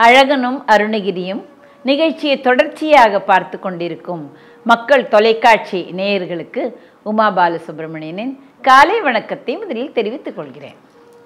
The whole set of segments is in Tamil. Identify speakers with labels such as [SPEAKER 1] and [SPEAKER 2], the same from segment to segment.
[SPEAKER 1] அழகனும் அருணகிரியும் நிகழ்ச்சியை தொடர்ச்சியாக பார்த்து கொண்டிருக்கும் மக்கள் தொலைக்காட்சி நேயர்களுக்கு உமா பாலசுப்ரமணியனின் காலை வணக்கத்தை முதலில் தெரிவித்துக் கொள்கிறேன்.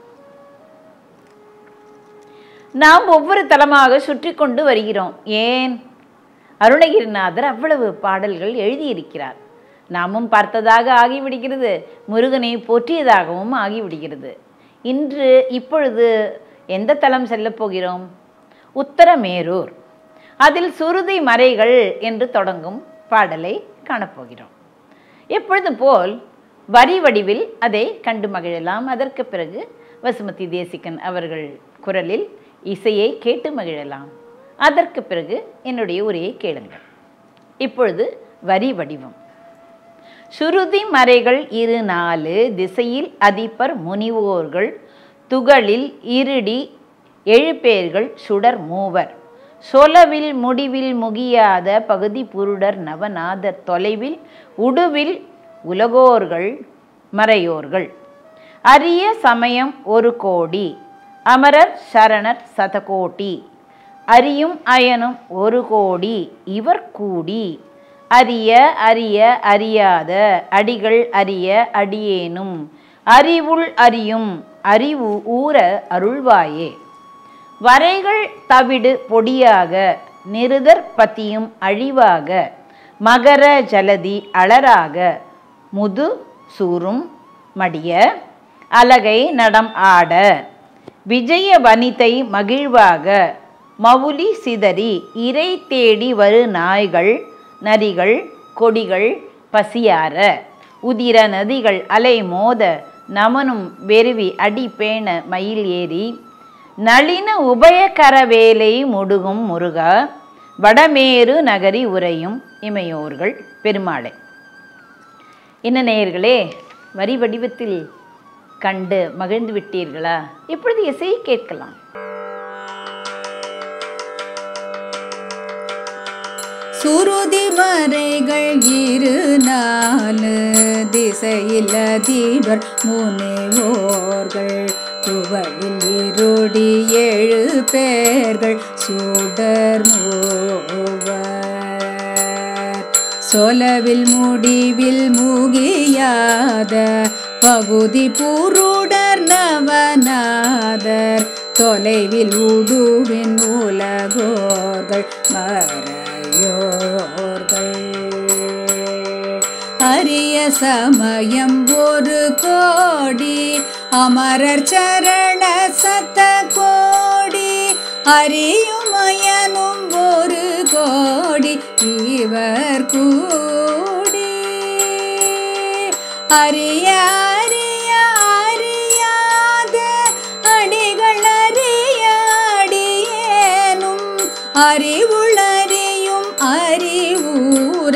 [SPEAKER 1] நாம் ஒவ்வொரு தலமாக சுற்றி கொண்டு வருகிறோம். ஏன்? அருணகிரிநாதர் அவ்வளவு பாடல்கள் எழுதியிருக்கிறார். நாமும் பார்த்ததாக ஆகிவிடுகிறது, முருகனை போற்றியதாகவும் ஆகிவிடுகிறது. இப்பொழுது எந்த தலம் செல்லப் போகிறோம்? உத்தரமேரூர். அதில் சுருதி மறைகள் என்று தொடங்கும் பாடலை காணப்போகிறோம். எப்பொழுதும் போல் வரி வடிவில் அதை கண்டு மகிழலாம். அதற்கு பிறகு வசுமதி தேசிகன் அவர்கள் குரலில் இசையை கேட்டு மகிழலாம். அதற்கு பிறகு என்னுடைய உரையை கேளுங்கள். இப்பொழுது வரி வடிவம். சுருதி மறைகள் 4 திசையில் அதிபர் முனிவோர்கள் துகளில் இருடி 7 பேர்கள் சுடர் மூவர் சொலவில் முடிவில் முகியாத பகுதி புருடர் நவநாதர் தொலைவில் உடுவில் உலகோர்கள் மறையோர்கள் அரிய சமயம் 1 கோடி அமரர் சரணர் சதகோட்டி அறியும் அயனும் 1 கோடி இவர் கூடி அறிய அறிய அறியாத அடிகள் அறிய அடியேனும் அறிவுள் அறியும் அறிவு ஊர அருள்வாயே வரைகள் தவிடு பொடியாக நிருதர் பத்தியும் அழிவாக மகர ஜலதி அலராக முது சூரும் மடிய அலகை நடம் ஆட விஜய வனிதை மகிழ்வாக மவுலி சிதறி இறை தேடி வரு நாய்கள் நரிகள் கொடிகள் பசியார உதிர நதிகள் அலை மோத நமனும் வெறுவி அடி பேண மயில் ஏறி நளின உபயகரவேலை முடுகும் முருகா வடமேரு நகரி உரையும் இமையோர்கள் பெருமாளை. என்ன நேயர்களே, வரி வடிவத்தில் கண்டு மகிழ்ந்து விட்டீர்களா? இப்பொழுது இசையை கேட்கலாம்.
[SPEAKER 2] சுருதி மறைகள் 4 திசையில் அதிபர் முனிவோர்கள் துகளில் இருடி 7 பேர்கள் சுடர் மூவர் சொலவில் முடிவில் முகியாத பகுதி புருடர் நவநாதர் தொலைவில் உடுவின் உலகோர்கள் மறையோர்கள் அரிய சமயம் 1 கோடி அமரர் சரண சத்த கோடி அறியும் அயனும் 1 கோடி இவர் கூடி அறிய அறிய அறியாத அடிகள் அறிய அடியேனும் அறிவுள் அறியும் அறிவூர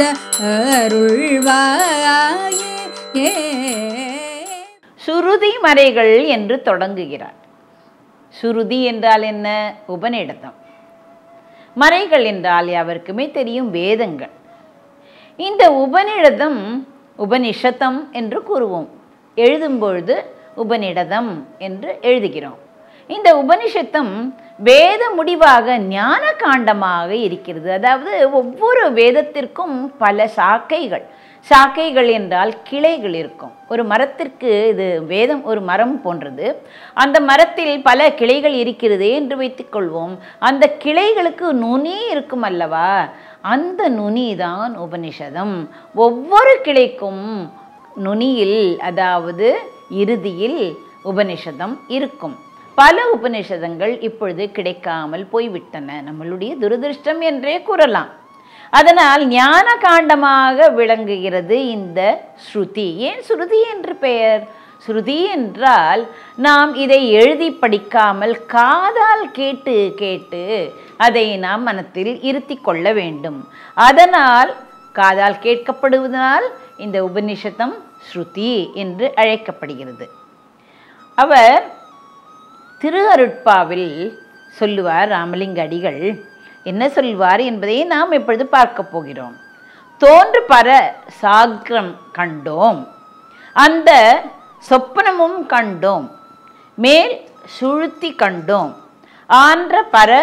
[SPEAKER 2] அருள்வாயே.
[SPEAKER 1] சுருதி மறைகள் என்று தொடங்குகிறார். சுருதி என்றால் என்ன? உபநிடதம். மறைகள் என்றால் யாவருக்குமே தெரியும், வேதங்கள். இந்த உபநிடதம் உபனிஷதம் என்று கூறுவோம். எழுதும் பொழுது உபநிடதம் என்று எழுதுகிறோம். இந்த உபனிஷத்தம் வேத முடிவாக ஞான காண்டமாக இருக்கிறது. அதாவது ஒவ்வொரு வேதத்திற்கும் பல சாக்கைகள் என்றால் கிளைகள் இருக்கும். ஒரு மரத்திற்கு இது வேதம் ஒரு மரம் போன்றது. அந்த மரத்தில் பல கிளைகள் இருக்கிறது என்று வைத்துக்கொள்வோம். அந்த கிளைகளுக்கு நுனி இருக்கும் அல்லவா, அந்த நுனி தான் உபனிஷதம். ஒவ்வொரு கிளைக்கும் நுனியில், அதாவது இறுதியில் உபனிஷதம் இருக்கும். பல உபனிஷதங்கள் இப்பொழுது கிடைக்காமல் போய்விட்டன. நம்மளுடைய துரதிருஷ்டம் என்றே கூறலாம். அதனால் ஞான காண்டமாக விளங்குகிறது இந்த ஸ்ருதி. ஏன் ஸ்ருதி என்று பெயர்? ஸ்ருதி என்றால் நாம் இதை எழுதி படிக்காமல் காதால் கேட்டு கேட்டு அதை நாம் மனத்தில் இருத்தி கொள்ள வேண்டும். அதனால் காதால் கேட்கப்படுவதனால் இந்த உபனிஷதம் ஸ்ருதி என்று அழைக்கப்படுகிறது. அவர் திரு அருட்பாவில் சொல்லுவார். ராமலிங்க அடிகள் என்ன சொல்வார் என்பதை நாம் இப்பொழுது பார்க்க போகிறோம். தோன்று பர சாக்ரம் கண்டோம், அந்த சொப்பனமும் கண்டோம், மேல் சுழுத்தி கண்டோம், ஆன்ற பர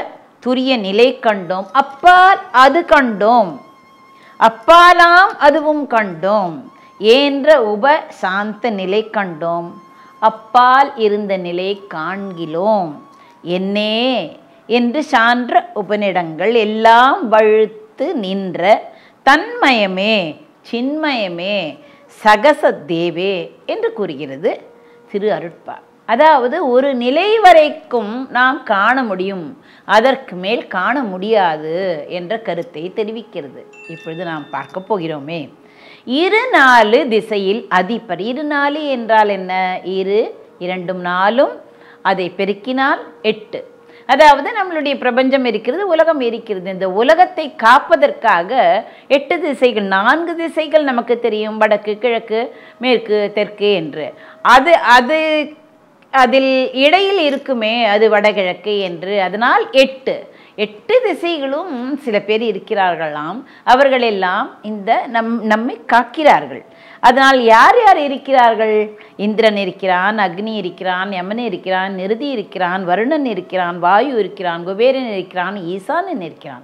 [SPEAKER 1] துரிய நிலை கண்டோம், அப்பால் அது கண்டோம், அப்பாலாம் அதுவும் கண்டோம், ஏன்ற உப சாந்த நிலை கண்டோம், அப்பால் இருந்த நிலை காண்கிலோம், என்னே என்று சான்ற உபநிடங்கள் எல்லாம் வழுத்து நின்ற தன்மயமே சின்மயமே சகச தேவே என்று கூறுகிறது திரு அருட்பா. அதாவது ஒரு நிலை வரைக்கும் நாம் காண முடியும், அதற்கு மேல் காண முடியாது என்ற கருத்தை தெரிவிக்கிறது. இப்பொழுது நாம் பார்க்க போகிறோமே. 24 திசையில் அதிபர். 24 என்றால் என்ன? 2 4 அதை பெருக்கினால் 8. அதாவது நம்மளுடைய பிரபஞ்சம் இருக்கிறது, உலகம் இருக்கிறது. இந்த உலகத்தை காப்பதற்காக 8 திசைகள், 4 திசைகள் நமக்கு தெரியும், வடக்கு கிழக்கு மேற்கு தெற்கு என்று. அது அதில் இடையில் இருக்குமே அது வடகிழக்கு என்று. அதனால் 8 திசைகளும் சில பேர் இருக்கிறார்களாம். அவர்களெல்லாம் இந்த நம்மை காக்கிறார்கள். அதனால் யார் யார் இருக்கிறார்கள்? இந்திரன் இருக்கிறான், அக்னி இருக்கிறான், யமன் இருக்கிறான், நிருதி இருக்கிறான், வருணன் இருக்கிறான், வாயு இருக்கிறான், குபேரன் இருக்கிறான், ஈசானன் இருக்கிறான்.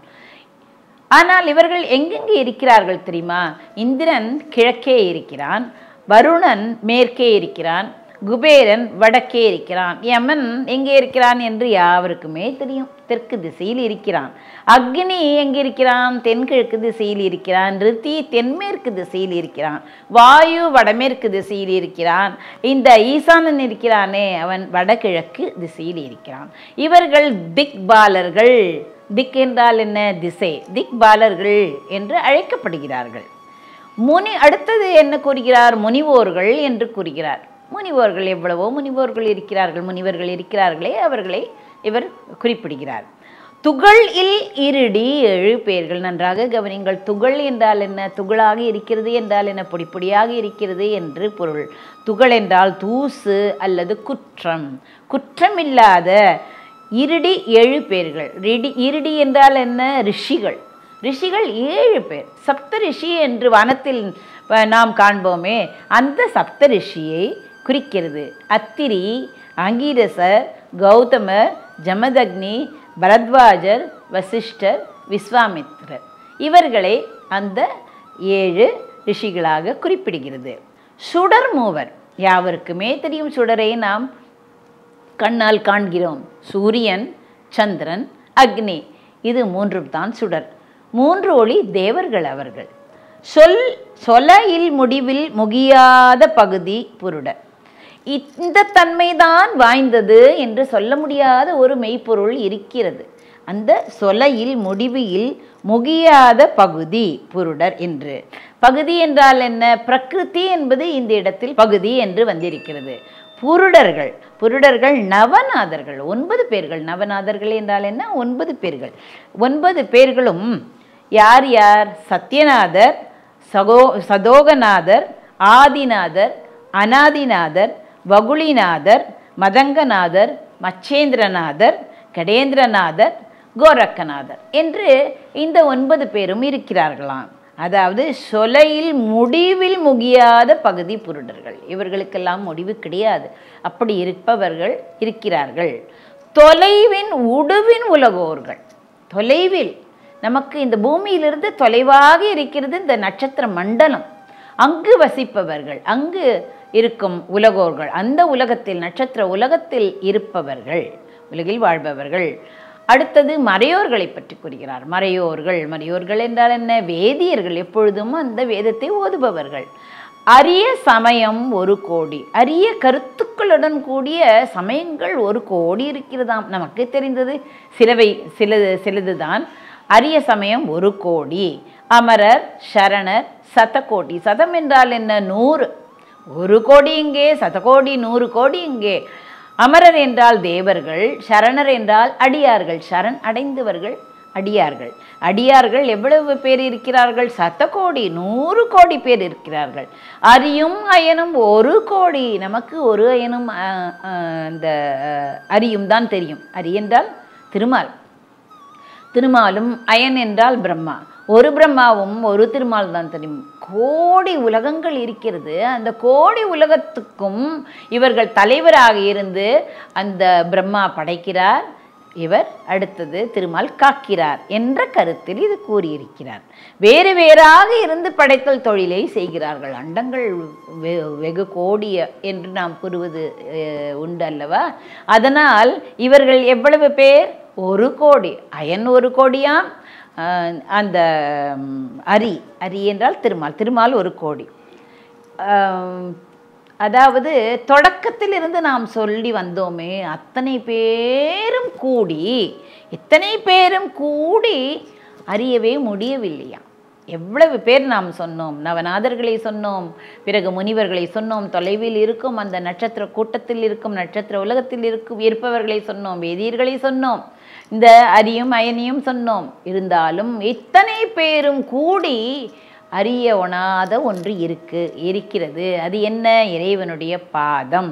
[SPEAKER 1] ஆனால் இவர்கள் எங்கெங்கே இருக்கிறார்கள் தெரியுமா? இந்திரன் கிழக்கே இருக்கிறான், வருணன் மேற்கே இருக்கிறான், குபேரன் வடக்கே இருக்கிறான், யமன் எங்கே இருக்கிறான் என்று யாவருக்குமே தெரியும், தெற்கு திசையில் இருக்கிறான். அக்னி எங்கே இருக்கிறான்? தென்கிழக்கு திசையில் இருக்கிறான். ரித்தி தென்மேற்கு திசையில் இருக்கிறான். வாயு வடமேற்கு திசையில் இருக்கிறான். இந்த ஈசானன் இருக்கிறானே அவன் வடகிழக்கு திசையில் இருக்கிறான். இவர்கள் திக்பாலர்கள். திக் என்றால் என்ன? திசை. திக்பாலர்கள் என்று அழைக்கப்படுகிறார்கள். அடுத்தது என்ன கூறுகிறார்? முனிவோர்கள் என்று கூறுகிறார். முனிவோர்கள் எவ்வளவோ முனிவோர்கள் இருக்கிறார்கள். முனிவர்கள் இருக்கிறார்களே, அவர்களை இவர் குறிப்பிடுகிறார். துகள் இல் இருடி 7 பேர்கள். நன்றாக கவனிங்கள். துகள் என்றால் என்ன? துகளாக இருக்கிறது என்றால் என்ன? பொடிப்பொடியாக இருக்கிறது என்று பொருள். துகள் என்றால் தூசு அல்லது குற்றம். குற்றமில்லாத இருடி 7 பேர்கள். இருடி என்றால் என்ன? ரிஷிகள். ரிஷிகள் 7 பேர். சப்த ரிஷி என்று வனத்தில் நாம் காண்போமே, அந்த சப்த ரிஷியை குறிக்கிறது. அத்திரி, அங்கீரசர், கௌதமர், ஜமதக்னி, பரத்வாஜர், வசிஷ்டர், விஸ்வாமித்ரர். இவர்களை அந்த 7 ரிஷிகளாக குறிப்பிடுகிறது. சுடர் மூவர். யாவருக்குமே தெரியும், சுடரை நாம் கண்ணால் காண்கிறோம். சூரியன், சந்திரன், அக்னி, இது 3 தான் சுடர். 3 ஒளி தேவர்கள் அவர்கள். சொலையில் முடிவில் முகியாத பகுதி புருடர். இந்த தன்மைதான் வாய்ந்தது என்று சொல்ல முடியாத ஒரு மெய்ப்பொருள் இருக்கிறது. அந்த சொலையில் முடிவில் முகியாத பகுதி புருடர் என்று. பகுதி என்றால் என்ன? பிரகிருதி என்பது இந்த இடத்தில் பகுதி என்று வந்திருக்கிறது. புருடர்கள். புருடர்கள் நவநாதர்கள். 9 பேர்கள். நவநாதர்கள் என்றால் என்ன? 9 பேர்கள். 9 பேர்களும் யார் யார்? சத்யநாதர், சதோகநாதர், ஆதிநாதர், அநாதிநாதர், வகுளிநாதர், மதங்கநாதர், மச்சேந்திரநாதர், கடேந்திரநாதர், கோரக்கநாதர் என்று இந்த 9 பேரும் இருக்கிறார்களாம். அதாவது சொலையில் முடிவில் முகியாத பகுதி புருடர்கள். இவர்களுக்கெல்லாம் முடிவு கிடையாது. அப்படி இருப்பவர்கள் இருக்கிறார்கள். தொலைவின் உடுவின் உலகோர்கள். தொலைவில் நமக்கு இந்த பூமியிலிருந்து தொலைவாக இருக்கிறது இந்த நட்சத்திர மண்டலம். அங்கு வசிப்பவர்கள், அங்கு இருக்கும் உலகோர்கள், அந்த உலகத்தில் நட்சத்திர உலகத்தில் இருப்பவர்கள், உலகில் வாழ்பவர்கள். அடுத்தது மறையோர்களை பற்றி கூறுகிறார். மறையோர்கள் என்றால் என்ன? வேதியர்கள். எப்பொழுதும் அந்த வேதத்தை ஓதுபவர்கள். அரிய சமயம் 1 கோடி. அரிய கருத்துக்களுடன் கூடிய சமயங்கள் 1 கோடி இருக்கிறதாம். நமக்கு தெரிந்தது சிலதுதான். அரிய சமயம் 1 கோடி. அமரர், சரணர், சதகோடி. சதம் என்றால் என்ன? 100. 1 கோடி இங்கே, சதகோடி 100 கோடி இங்கே. அமரர் என்றால் தேவர்கள், சரணர் என்றால் அடியார்கள். சரண் அடைந்தவர்கள் அடியார்கள். அடியார்கள் எவ்வளவு பேர் இருக்கிறார்கள்? 100 கோடி, 100 கோடி பேர் இருக்கிறார்கள். அரியும் அயனும் 1 கோடி. நமக்கு ஒரு அயனும் இந்த அரியும் தான் தெரியும். அரி என்றால் திருமால், திருமாலும் அயன் என்றால் பிரம்மா. ஒரு பிரம்மாவும் ஒரு திருமால் தான் தெரியும். கோடி உலகங்கள் இருக்கிறது. அந்த கோடி உலகத்துக்கும் இவர்கள் தலைவராக இருந்து அந்த பிரம்மா படைக்கிறார். இவர் அடுத்தது திருமால் காக்கிறார் என்ற கருத்தில் இது கூறியிருக்கிறார். வேறு வேறாக இருந்து படைத்தல் தொழிலை செய்கிறார்கள். அண்டங்கள் வெகு கோடிய என்று நாம் கூறுவது உண்டு அல்லவா? அதனால் இவர்கள் எவ்வளவு பேர்? 1 கோடி. அயன் 1 கோடியாம். அந்த அரி என்றால் திருமால் 1 கோடி. அதாவது தொடக்கத்தில் இருந்து நாம் சொல்லி வந்தோமே, அத்தனை பேரும் கூடி அறியவே முடியவில்லையா? எவ்வளவு பேர் நாம் சொன்னோம். நவநாதர்களை சொன்னோம், பிறகு முனிவர்களை சொன்னோம், தொலைவில் இருக்கும் அந்த நட்சத்திர கூட்டத்தில் இருக்கும், நட்சத்திர உலகத்தில் இருப்பவர்களை சொன்னோம், வேதியர்களை சொன்னோம், இந்த அரியும் அயனியும் சொன்னோம். இருந்தாலும் இத்தனை பேரும் கூடி அறிய ஒணாத ஒன்று இருக்கிறது. அது என்ன? இறைவனுடைய பாதம்.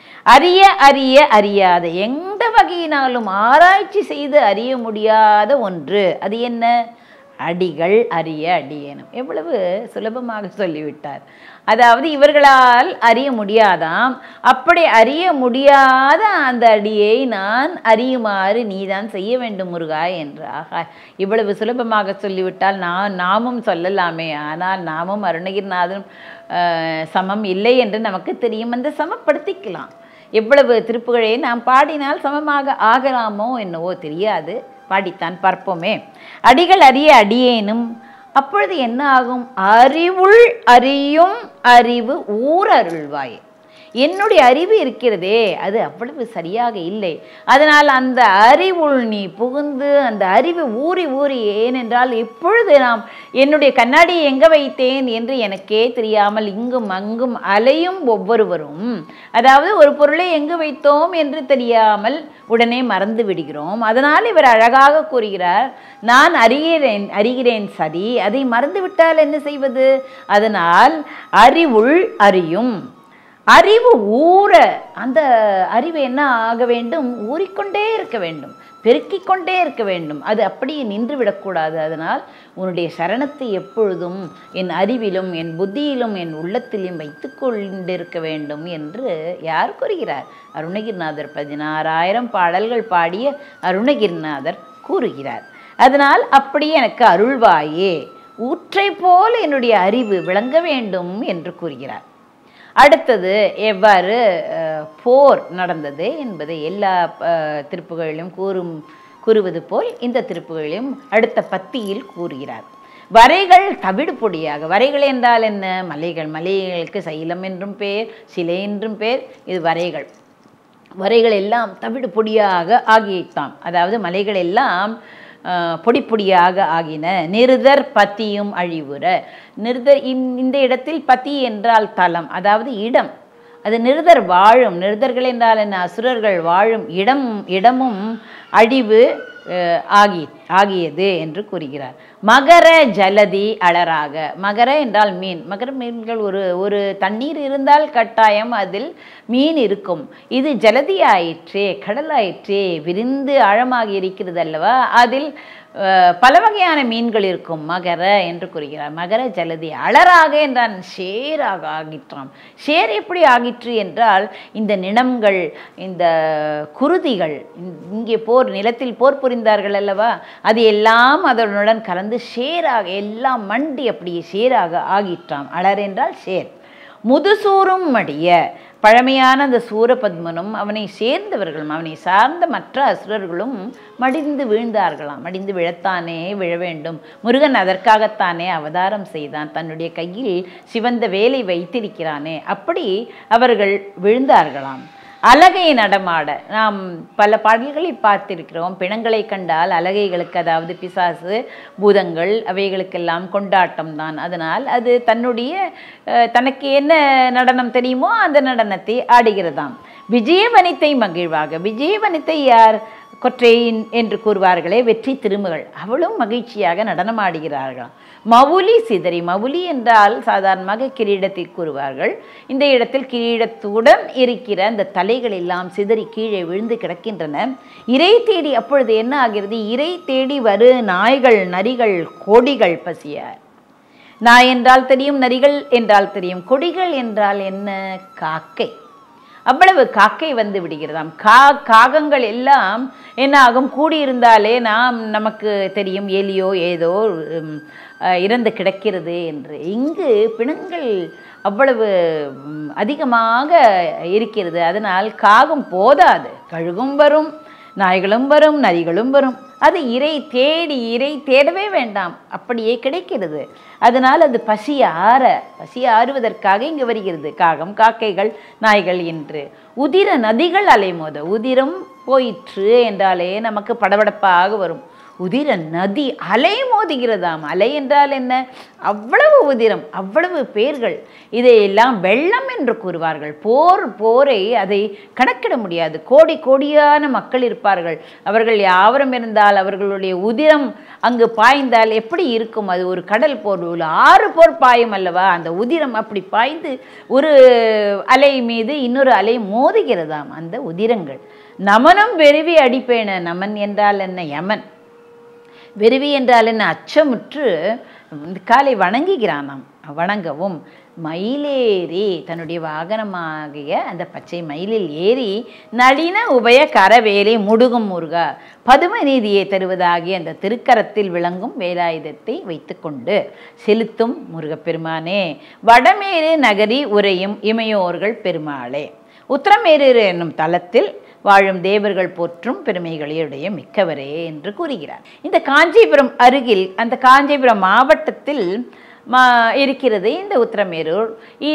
[SPEAKER 1] அறியாத எந்த வகையினாலும் ஆராய்ச்சி செய்து அறிய முடியாத ஒன்று. அது என்ன? அடிகள் அறிய அடியேனும். எவ்வளவு சுலபமாக சொல்லிவிட்டார். அதாவது இவர்களால் அறிய முடியாதாம். அப்படி அறிய முடியாத அந்த அடியை நான் அறியுமாறு நீதான் செய்ய வேண்டும் முருகா என்று. ஆகா, இவ்வளவு சுலபமாக சொல்லிவிட்டால் நாமும் சொல்லலாமே. ஆனால் நாமும் அருணகிரிநாதனும் சமம் இல்லை என்று நமக்கு தெரியும். அந்த சமப்படுத்திக்கலாம். எவ்வளவு திருப்புகழை நாம் பாடினால் சமமாக ஆகலாமோ என்னவோ தெரியாது. பாடித்தான் பார்ப்போமே. அடிகள் அறிய அடியேனும். அப்பொழுது என்ன ஆகும்? அறிவுள் அறியும் அறிவு அருள்வாய். என்னுடைய அறிவு இருக்கிறதே, அது அவ்வளவு சரியாக இல்லை. அதனால் அந்த அறிவுள் நீ புகுந்து அந்த அறிவு ஊறி ஏனென்றால் இப்பொழுது நாம் என்னுடைய கண்ணாடியை எங்கே வைத்தேன் என்று எனக்கே தெரியாமல் இங்கும் அங்கும் அலையும் ஒவ்வொருவரும். அதாவது ஒரு பொருளை எங்கு வைத்தோம் என்று தெரியாமல் உடனே மறந்து விடுகிறோம். அதனால் இவர் அழகாக கூறுகிறார், நான் அறிகிறேன் சரி, அதை மறந்துவிட்டால் என்ன செய்வது? அதனால் அறிவுள் அறியும். அறிவு அந்த அறிவு என்ன ஆக வேண்டும்? ஊறிக்கொண்டே இருக்க வேண்டும், பெருக்கிக் கொண்டே இருக்க வேண்டும். அது அப்படியே நின்று விடக்கூடாது. அதனால் உன்னுடைய சரணத்தை எப்பொழுதும் என் அறிவிலும் என் புத்தியிலும் என் உள்ளத்திலும் வைத்து கொண்டிருக்க வேண்டும் என்று யார் கூறுகிறார்? அருணகிரிநாதர். 16,000 பாடல்கள் பாடிய அருணகிரிநாதர் கூறுகிறார். அதனால் அப்படியே எனக்கு அருள்வாயே, ஊற்றை போல் என்னுடைய அறிவு விளங்க வேண்டும் என்று கூறுகிறார். அடுத்தது எவ்வாறு போர் நடந்தது என்பதை எல்லா திருப்புகளிலும் கூறுவது போல் இந்த திருப்புகளிலும் அடுத்த பத்தியில் கூறுகிறார். வரைகள் தவிடு பொடியாக. வரைகள் என்றால் என்ன? மலைகளுக்கு சைலம் என்றும் பேர், சிலை என்றும் பேர். இது வரைகள் எல்லாம் தவிடு பொடியாக ஆகியதாம். அதாவது மலைகள் எல்லாம் பொடிப்பொடியாக ஆகின. நிருதர் பத்தியும் அழிவுற. இந்த இடத்தில் பத்தி என்றால் தலம், அதாவது இடம். அது நிருதர் வாழும். நிருதர்கள் என்றால் என்ன? அசுரர்கள் வாழும் இடமும் அழிவு ஆகியது என்று கூறுகிறார். மகர ஜலதி அலராக. மகர என்றால் மீன். மகர மீன்கள் ஒரு தண்ணீர் இருந்தால் கட்டாயம் அதில் மீன் இருக்கும். இது ஜலதி ஆயிற்றே, கடலாயிற்றே, விரிந்து ஆழமாக இருக்கிறது அல்லவா? அதில் பல வகையான மீன்கள் இருக்கும். மகர என்று கூறுகிறார். மகர ஜலதி அலராக என்றால் ஷேராக ஆகிற்றாம். ஷேர் எப்படி ஆகிற்று என்றால் இந்த நிணம்கள், இந்த குருதிகள், இங்கே நிலத்தில் போர் புரிந்தார்கள் அல்லவா, அது எல்லாம் அதனுடன் கலந்து ஷேராக எல்லாம் மண்டி அப்படியே ஷேராக ஆகிற்றாம். அலர் என்றால் ஷேர். முதுசூரும் மடிய. பழமையான அந்த சூரபத்மனும் அவனை சேர்ந்தவர்களும் அவனை சார்ந்த மற்ற அசுரர்களும் மடிந்து வீழ்ந்தார்களாம். மடிந்து விழத்தானே விழ வேண்டும். முருகன் அதற்காகத்தானே அவதாரம் செய்தான். தன்னுடைய கையில் சிவந்த வேலை வைத்திருக்கிறானே, அப்படி அவர்கள் விழுந்தார்களாம். அலகை நடமாட. நாம் பல பாடல்களில் பார்த்திருக்கிறோம். பிணங்களை கண்டால் அலகைகளுக்கு, அதாவது பிசாசு பூதங்கள் அவைகளுக்கெல்லாம் கொண்டாட்டம் தான். அதனால் அது தனக்கு என்ன நடனம் தெரியுமோ அந்த நடனத்தை ஆடுகிறதாம். விஜயவனித்தை மகிழ்வாக. விஜயவனித்தை யார்? கொற்றையின் என்று கூறுவார்களே, வெற்றி திருமகள். அவளும் மகிழ்ச்சியாக நடனமாடுகிறார்களாம். மவுலி சிதறி. மவுலி என்றால் சாதாரணமாக கிரீடத்தை கூறுவார்கள். இந்த இடத்தில் கிரீடத்துடன் இருக்கிற அந்த தலைகள் எல்லாம் சிதறி கீழே விழுந்து கிடக்கின்றன. இறை தேடி. அப்பொழுது என்ன ஆகிறது? இறை தேடி வரு நாய்கள் நரிகள் கொடிகள் பசியார். நாய் என்றால் தெரியும், நரிகள் என்றால் தெரியும். கொடிகள் என்றால் என்ன? காக்கை. அவ்வளவு காக்கை வந்து விடுகிறதாம். காகங்கள் எல்லாம் என்ன ஆகும், கூடியிருந்தாலே நமக்கு தெரியும் எலியோ ஏதோ இறந்து கிடக்கிறது என்று. இங்கு பிணங்கள் அவ்வளவு அதிகமாக இருக்கிறது. அதனால் காகம் போதாது, கழுகும் வரும், நாய்களும் வரும், நரிகளும் வரும். அது இறை தேடவே வேண்டாம், அப்படியே கிடைக்கிறது. அதனால் அது பசி ஆறுவதற்காக இங்கு வருகிறது காகம், காக்கைகள், நாய்கள் என்று. உதிர நதிகள் அலைமோத, உதிரம் போயிற்று என்றாலே நமக்கு படபடப்பாக வரும். உதிர நதி அலை மோதுகிறதாம். அலை என்றால் என்ன? அவ்வளவு உதிரம், அவ்வளவு பேர்கள். இதையெல்லாம் வெள்ளம் என்று கூறுவார்கள். போரை அதை கணக்கிட முடியாது. கோடியான மக்கள் இருப்பார்கள். அவர்கள் யாவரும் இருந்தால் அவர்களுடைய உதிரம் அங்கு பாய்ந்தால் எப்படி இருக்கும்? அது ஒரு கடல் போர், 6 போர் பாயும் அல்லவா? அந்த உதிரம் அப்படி பாய்ந்து ஒரு அலை மீது இன்னொரு அலை மோதுகிறதாம். அந்த உதிரங்கள். நமனும் வெறுவி அடிப்பேன. நமன் என்றால் என்ன? யமன். வெறுவி என்றால் என்ன? அச்சமுற்று காலை வணங்குகிறானாம். வணங்கவும் மயிலேறி, தன்னுடைய வாகனமாகிய அந்த பச்சை மயிலில் ஏறி, நளின உபய கரவேலை முடுகும் முருகா, பதும நீதியை தருவதாகிய அந்த திருக்கரத்தில் விளங்கும் வேலாயுதத்தை வைத்து கொண்டு செலுத்தும் முருகப்பெருமானே, வடமேறு நகரி உரையும் இமையோர்கள் பெருமாளே, உத்திரமேரு என்னும் தலத்தில் வாழும் தேவர்கள் போற்றும் பெருமைகளையுடைய மிக்கவரே என்று கூறுகிறார். இந்த காஞ்சிபுரம் அருகில், அந்த காஞ்சிபுரம் மாவட்டத்தில் இருக்கிறது இந்த உத்திரமேரூர்.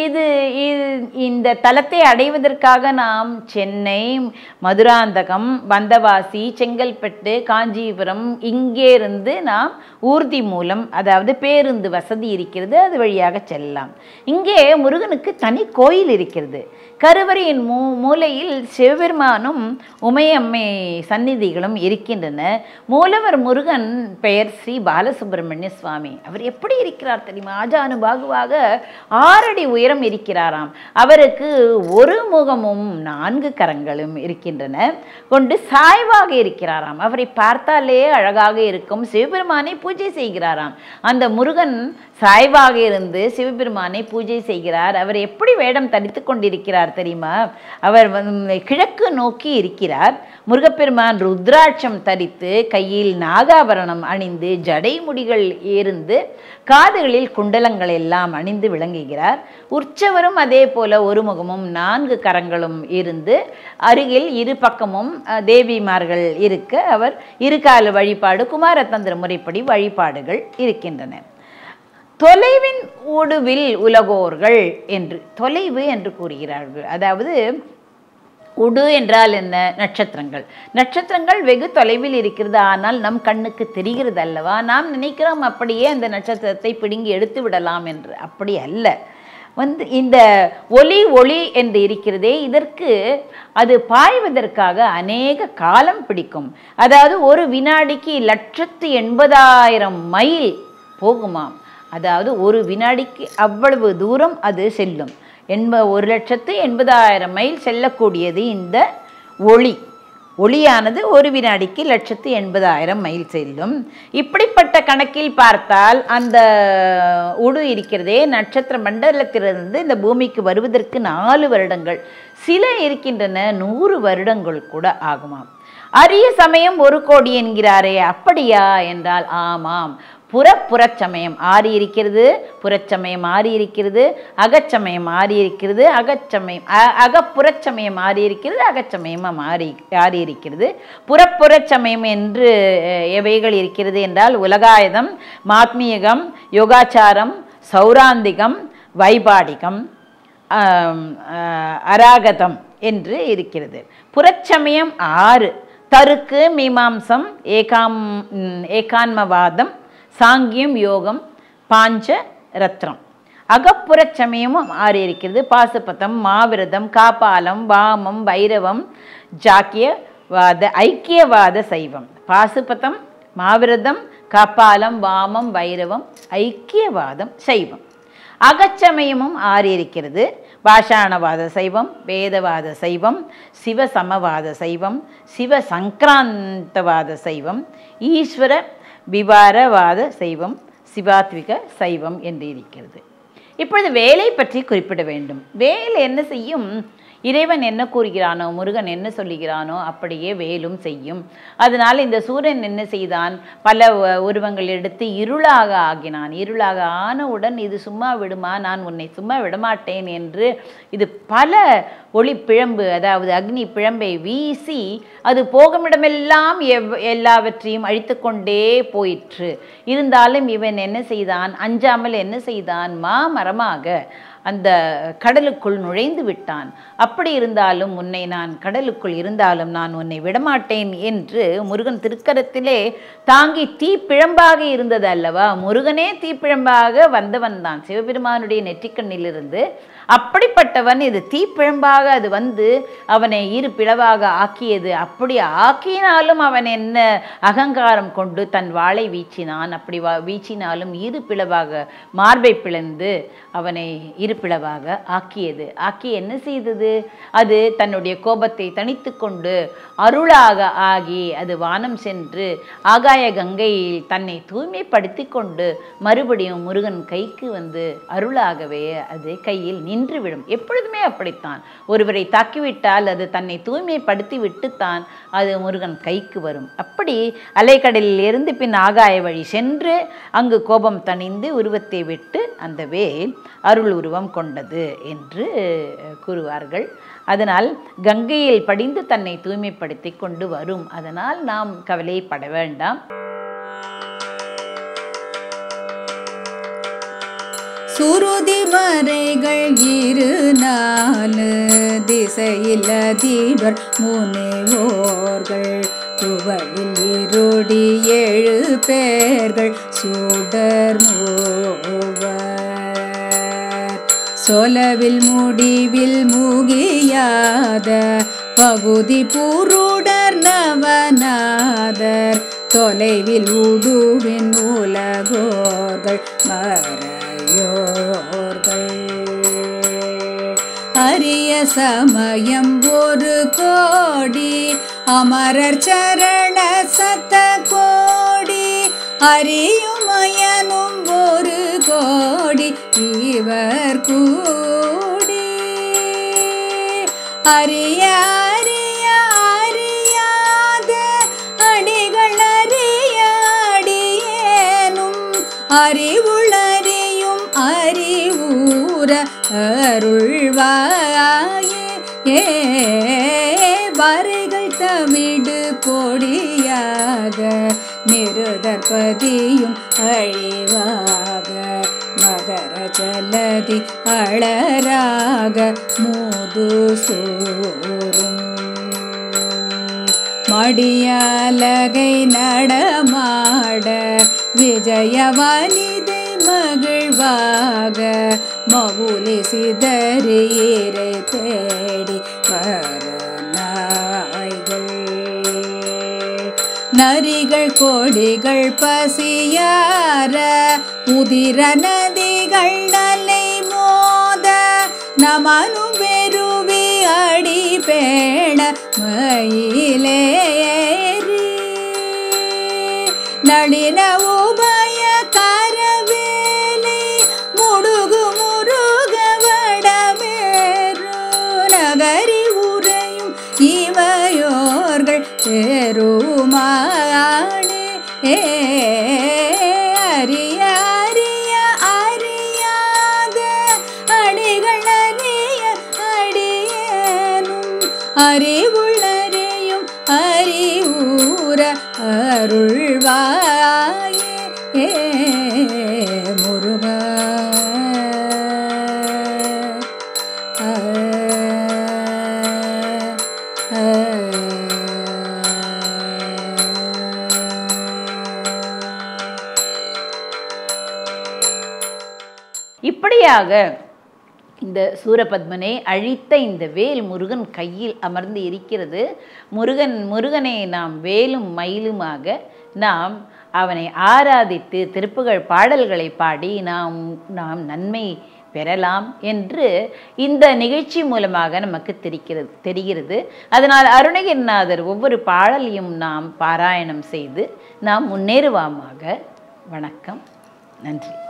[SPEAKER 1] இந்த தலத்தை அடைவதற்காக நாம் சென்னை, மதுராந்தகம், வந்தவாசி, செங்கல்பட்டு, காஞ்சிபுரம் இங்கே இருந்து நாம் ஊர்தி மூலம், அதாவது பேருந்து வசதி இருக்கிறது, அது வழியாக செல்லலாம். இங்கே முருகனுக்கு தனி கோயில் இருக்கிறது. கருவறையின் மூலையில் சிவபெருமானும் உமையம்மை சந்நிதிகளும் இருக்கின்றன. மூலவர் முருகன் பெயர் ஸ்ரீ பாலசுப்பிரமணிய சுவாமி. அவர் எப்படி இருக்கிறார் தெரியுமா? ஆஜானுபாகுவாக 6 அடி உயரம் இருக்கிறாராம். அவருக்கு ஒரு முகமும் 4 கரங்களும் இருக்கின்றன கொண்டு சாய்வாக இருக்கிறாராம். அவரை பார்த்தாலே அழகாக இருக்கும். சிவபெருமானை பூஜை செய்கிறாராம். அந்த முருகன் சாய்வாக இருந்து சிவபெருமானை பூஜை செய்கிறார். அவர் எப்படி வேடம் தரித்து கொண்டிருக்கிறார் தெரியுமா? அவர் கிழக்கு நோக்கி இருக்கிறார். முருகப்பெருமான் ருத்ராட்சம் தரித்து, கையில் நாகாபரணம் அணிந்து, ஜடை முடிகள் இருந்து, காதுகளில் குண்டலங்கள் எல்லாம் அணிந்து விளங்குகிறார். உற்சவரும் அதே போல ஒரு முகமும் 4 கரங்களும் இருந்து, அருகில் இரு பக்கமும் தேவிமார்கள் இருக்க, அவர் இருகால வழிபாடு, குமாரதந்திர முறைப்படி வழிபாடுகள் இருக்கின்றன. தொலைவின் உடுவில் உலகோர்கள் என்று, தொலைவு என்று கூறுகிறார்கள். அதாவது உடு என்றால் என்ன? நட்சத்திரங்கள். நட்சத்திரங்கள் வெகு தொலைவில் இருக்கிறது, ஆனால் நம் கண்ணுக்கு தெரிகிறது அல்லவா? நாம் நினைக்கிறோம் அப்படியே அந்த நட்சத்திரத்தை பிடுங்கி எடுத்து விடலாம் என்று. அப்படி அல்ல. இந்த ஒளி என்று இருக்கிறதே, இதற்கு அது பாய்வதற்காக அநேக காலம் பிடிக்கும். அதாவது ஒரு வினாடிக்கு 1,80,000 மைல் போகுமாம். அதாவது ஒரு வினாடிக்கு அவ்வளவு தூரம் அது செல்லும். 1,80,000 மைல் செல்லக்கூடியது இந்த ஒளியானது ஒரு வினாடிக்கு 1,80,000 மைல் செல்லும். இப்படிப்பட்ட கணக்கில் பார்த்தால் அந்த உடு இருக்கிறதே, நட்சத்திர மண்டலத்திலிருந்து இந்த பூமிக்கு வருவதற்கு 4 வருடங்கள், சில இருக்கின்றன 100 வருடங்கள் கூட ஆகுமாம். அரிய சமயம் 1 கோடி என்கிறாரே, அப்படியா என்றால் ஆமாம். புறச்சமயம் 6 இருக்கிறது, புறச்சமயம் 6 இருக்கிறது, அகச்சமயம் 6 இருக்கிறது, அகப்புறச்சமயம் 6 இருக்கிறது, அகச்சமயம் 6 இருக்கிறது. புறச்சமயம் என்று எவைகள் இருக்கிறது என்றால் உலகாயதம், மாத்மீகம், யோகாச்சாரம், சௌராந்திகம், வைபாடிகம், அராகதம் என்று இருக்கிறது. புறச்சமயம் 6: தருக்கு, மீமாம்சம், ஏகான்மவாதம், சாங்கியம், யோகம், பாஞ்ச ரத்னம். அகப்புறச்சமயமும் 6 இருக்கிறது. பாசுபதம், மாவிரதம், காபாலம், வாமம், பைரவம், ஐக்கியவாத சைவம். பாசுபதம், மாவிரதம், காப்பாலம், வாமம், பைரவம், ஐக்கியவாதம் சைவம். அகச்சமயமும் 6 இருக்கிறது. பாஷாணவாத சைவம், வேதவாத சைவம், சிவசமவாத சைவம், சிவசங்கிராந்தவாத சைவம், ஈஸ்வர விவாரவாத சைவம், சிவாத்விக சைவம் என்று இருக்கிறது. இப்பொழுது வேலை பற்றி குறிப்பிட வேண்டும். வேலை என்ன செய்யும்? இறைவன் என்ன கூறுகிறானோ, முருகன் என்ன சொல்லுகிறானோ அப்படியே வேலும் செய்யும். அதனால் இந்த சூரன் என்ன செய்தான், பல உருவங்கள் எடுத்து இருளாக ஆகினான். இருளாக ஆனவுடன் இது சும்மா விடுமா, நான் உன்னை சும்மா விடமாட்டேன் என்று இது பல ஒளி பிழம்பு, அதாவது அக்னி பிழம்பை வீசி அது போகுமிடமெல்லாம் எல்லாவற்றையும் அழித்து கொண்டே போயிற்று. இருந்தாலும் இவன் என்ன செய்தான், அஞ்சாமல் என்ன செய்தான், மாமரமாக அந்த கடலுக்குள் நுழைந்து விட்டான். அப்படி இருந்தாலும் உன்னை நான் கடலுக்குள் இருந்தாலும் நான் உன்னை விடமாட்டேன் என்று முருகன் திருக்கரத்திலே தாங்கி தீப்பிழம்பாக இருந்தது அல்லவா. முருகனே தீப்பிழம்பாக வந்தவன் தான் சிவபெருமானுடைய நெற்றிக்கண்ணிலிருந்து. அப்படிப்பட்டவன் இது தீப்பிழம்பாக அது வந்து அவனை இரு பிளவாக ஆக்கியது. அப்படி ஆக்கினாலும் அவன் என்ன அகங்காரம் கொண்டு தன் வாளை வீச்சினான். அப்படி வீச்சினாலும் இரு பிளவாக மார்பை பிளந்து அவனை இரு பிளவாக ஆக்கியது. ஆக்கி என்ன செய்தது, அது தன்னுடைய கோபத்தை தணித்து கொண்டு அருளாக ஆகி அது வானம் சென்று ஆகாய கங்கையில் தன்னை தூய்மைப்படுத்தி கொண்டு மறுபடியும் முருகன் கைக்கு வந்து அருளாகவே அது கையில் நின்றுவிடும். எப்பொழுதுமே அப்படித்தான். ஒருவரை தாக்கிவிட்டால் அது தன்னை தூய்மைப்படுத்தி விட்டுத்தான் அது முருகன் கைக்கு வரும். அப்படி அலைக்கடலில் இருந்து பின் ஆகாய வழி சென்று அங்கு கோபம் தணிந்து உருவத்தை விட்டு அந்த வேல் அருள் உருவம் கொண்டது என்று கூறுவார்கள். அதனால் கங்கையில் படிந்து தன்னை தூய்மைப்படுத்தி கொண்டு வரும். அதனால் நாம் கவலைப்பட வேண்டாம்.
[SPEAKER 2] சுருதி மறைகள் 4 திசையில் அதிபர் முனைவோர்கள் துவளில் இருடி 7 பேர்கள் சுடர் மூவர் சொலவில் முடிவில் முகியாத பகுதி பூருடர் நவநாதர் தொலைவில் உடுவின் உலகோர்கள் மறையோர்கள் அரிய சமயம் 1 கோடி அமரர் சரண சத்த கோடி அறியுமயனும் 1 கோடி இவர் கூடி அறிய அறிய அறியாத அடிகள் அறிய அடியேனும் அறிவுளறியும் அறிவுற அருள்வாயே வரைகள் தமிடு கொடியாக நிருதற்பதியும் அழிவாக மகர ஜலதி அழராக மூது சூரும் மடியாலகை நடமாட விஜயவனிதை மகிழ்வாக மவுலி சிதறீரை தேடி வரநாய்கள் நரிகள் கொடிகள் பசியார உதிர நதிகள் நலை மோத நமனு பெருவி அடி பேண மயிலேறி நளின உபய கரவேலை முடுகு முருக வடமேரு நகரி உரையும் இவையோர்கள் பெருமானே அறிய அறிய அறியாத அடிகள் அறிய அடியேனும் அறிவுளறியும் அறிவுற அருள்வாயே முருகா
[SPEAKER 1] இப்படியாக இந்த சூரபத்மனை அழித்த இந்த வேல் முருகன் கையில் அமர்ந்து இருக்கிறது. முருகனை நாம் வேலும் மயிலுமாக நாம் அவனை ஆராதித்து திருப்புகழ் பாடல்களை பாடி நாம் நன்மை பெறலாம் என்று இந்த நிகழ்ச்சி மூலமாக நமக்கு தெரிகிறது. அதனால் அருணகிரிநாதர் ஒவ்வொரு பாடலையும் நாம் பாராயணம் செய்து நாம் முன்னேறுவோமாக. வணக்கம், நன்றி.